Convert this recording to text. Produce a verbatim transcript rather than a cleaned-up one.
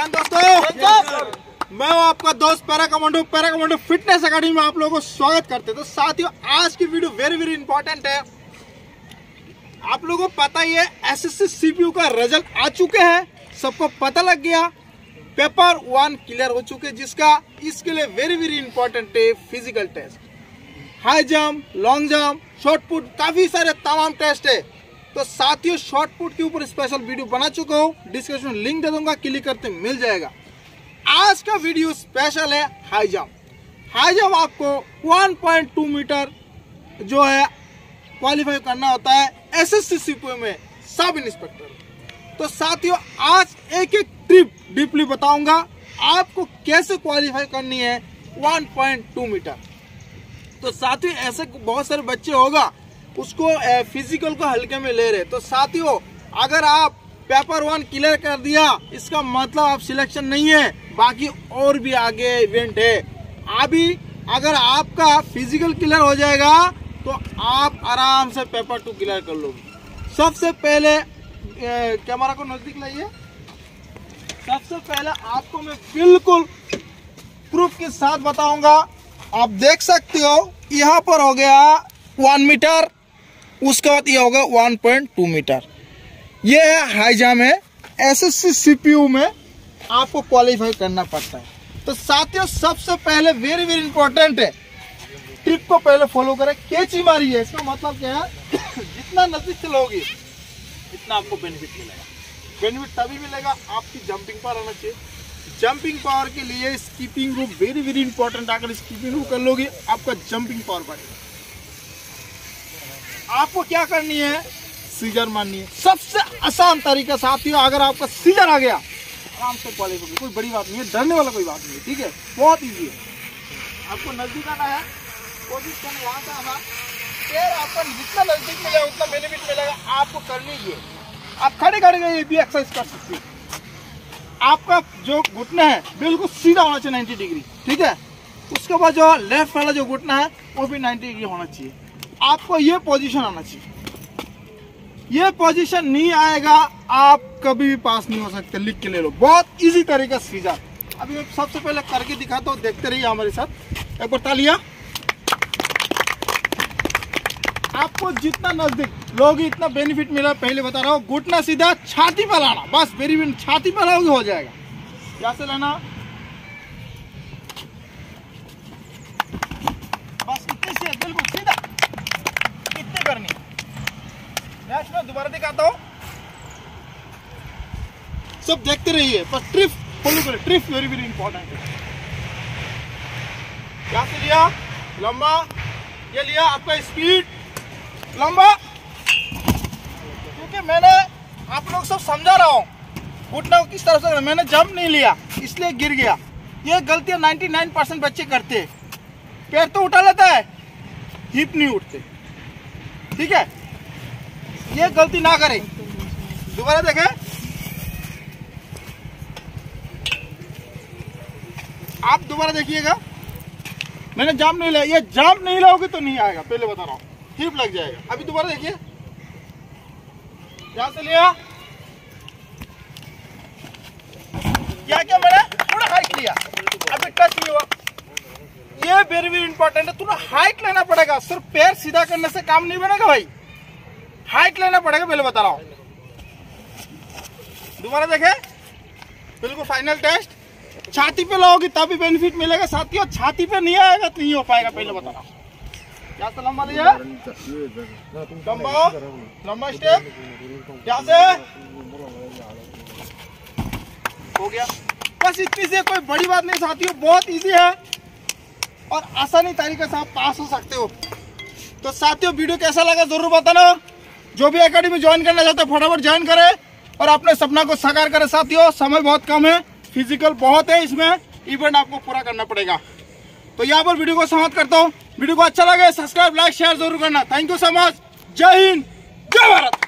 जवान दोस्तों, मैं हूं आपका दोस्त para commando. Para commando fitness academy में आप लोगों को स्वागत करते हैं। तो साथियों, आज की वीडियो वेरी वेरी इंपॉर्टेंट है। आप लोगों को पता ही है एसएससी सीपीयू का रिजल्ट आ चुके हैं, सबको पता लग गया। पेपर वन क्लियर हो चुके, जिसका इसके लिए वेरी वेरी इंपॉर्टेंट है physical test, high jump, long jump, shot put, काफी सारे तमाम टेस्ट है। तो साथियों, शॉर्ट पुट के ऊपर स्पेशल वीडियो बना चुका हूँ, डिस्क्रिप्शन में लिंक दे दूंगा, क्लिक करते मिल जाएगा। आज का वीडियो स्पेशल है हाई जंप। हाई जंप आपको वन पॉइंट टू मीटर जो है क्वालिफाई करना होता है एसएससी सीपीयू में सब इंस्पेक्टर। तो साथियों, आज एक एक ट्रिप डीपली बताऊंगा आपको कैसे क्वालिफाई करनी है वन पॉइंट टू मीटर। तो साथियों, ऐसे बहुत सारे बच्चे होगा उसको फिजिकल को हल्के में ले रहे। तो साथियों, अगर आप पेपर वन क्लियर कर दिया, इसका मतलब आप सिलेक्शन नहीं है, बाकी और भी आगे इवेंट है। अभी अगर आपका फिजिकल क्लियर हो जाएगा तो आप आराम से पेपर टू क्लियर कर लोगे। सबसे पहले कैमरा को नजदीक लाइए। सबसे पहले आपको मैं बिल्कुल प्रूफ के साथ बताऊंगा। आप देख सकते हो, यहाँ पर हो गया वन मीटर, उसके बाद ये होगा वन पॉइंट टू मीटर। ये है हाई जंप है, एसएससी सीपीयू में आपको क्वालिफाई करना पड़ता है। तो साथियों, सबसे पहले वेरी वेरी इंपॉर्टेंट है, ट्रिप को पहले फॉलो करें। कैची मारी है, इसका मतलब क्या है, जितना नजदीक चलोगे इतना आपको बेनिफिट मिलेगा। बेनिफिट तभी मिलेगा, आपकी जंपिंग पावर आना चाहिए। जंपिंग पावर के लिए skipping rope very very important. अगर स्कीपिंग रूप कर लोगे, आपका जंपिंग पावर बढ़ेगा। आपको क्या करनी है, सीजर मारनी है। सबसे आसान तरीका साथियों, अगर आपका सीजर आ गया, आराम से क्वालिफाई, कोई बड़ी बात नहीं है, डरने वाला कोई बात नहीं है, ठीक है, बहुत इजी है। आपको नजदीक आना है, कोशिश करना वहां से आना, फिर आपको जितना नजदीक मिलेगा उतना बेनिफिट मिलेगा। आपको कर लीजिए, आप खड़े खड़े ये भी एक्सरसाइज कर सकते हैं। आपका जो घुटना है बिल्कुल सीधा होना चाहिए नाइन्टी डिग्री, ठीक है। उसके बाद जो लेफ्ट वाला जो घुटना है वो भी नाइन्टी डिग्री होना चाहिए। आपको ये पोजीशन आना चाहिए। ये पोजीशन नहीं आएगा, आप कभी भी पास नहीं हो सकते। लिख के ले लो, बहुत इजी तरीका सीजर। अभी मैं सबसे पहले करके दिखाता हूँ, देखते रहिए हमारे साथ। एक बार तालियां। आपको जितना नजदीक लोगे इतना बेनिफिट मिला। पहले बता रहा हूँ, घुटना सीधा, छाती पर लाना, बस वेरी छाती पर लाओगे हो जाएगा। कैसे लेना, बस इतने से बिल्कुल सीधा, इतने करनी। नेक्स्ट में दोबारा दिखाता हूँ, सब देखते रहिए, बस ट्रिप फॉलो करें। ट्रिप वेरी वेरी इंपॉर्टेंट है। क्या से लिया, लंबा, ये लिया आपका स्पीड लंबा। क्योंकि मैंने आप लोग सब समझा रहा हूँ घुटना को किस तरह से, मैंने जंप नहीं लिया इसलिए गिर गया। ये गलतियां निन्यानवे परसेंट बच्चे करते हैं। पैर तो उठा लेता है, हिप नहीं उठते, ठीक है। ये गलती ना करें। दोबारा देखें, आप दोबारा देखिएगा, मैंने जंप नहीं लिया। ये जंप नहीं लाओगे तो नहीं आएगा, पहले बता रहा हूँ, हिप लग जाएगा। अभी दोबारा देखिए, यहां से लिया, क्या क्या मैंने थोड़ा हाइट लिया, अभी टच नहीं हुआ। ये वेरी वेरी इंपॉर्टेंट है, थोड़ा हाइट लेना पड़ेगा। सिर्फ पैर सीधा करने से काम नहीं बनेगा भाई, हाइट लेना पड़ेगा, पहले बता रहा हूं। दोबारा देखें, बिल्कुल फाइनल टेस्ट। छाती पे लाओगे तभी बेनिफिट मिलेगा साथियों, छाती पे नहीं आएगा तो नहीं हो पाएगा, पहले बता रहा हूं। क्या से लंबा लिया, लंबा लंबा स्टेप, क्या से हो गया। बस इतनी से, कोई बड़ी बात नहीं साथियों, बहुत इजी है और आसानी तरीके से आप पास हो सकते हो। तो साथियों, वीडियो कैसा लगा जरूर बताना। जो भी एकेडमी ज्वाइन करना चाहते हैं फटाफट ज्वाइन करें और अपने सपना को साकार करें साथियों। समय बहुत कम है, फिजिकल बहुत है, इसमें इवेंट आपको पूरा करना पड़ेगा। तो यहाँ पर वीडियो को समाप्त करता हूँ। वीडियो को अच्छा लगे सब्सक्राइब, लाइक, शेयर जरूर करना। Thank you so much. जय हिंद, जय भारत।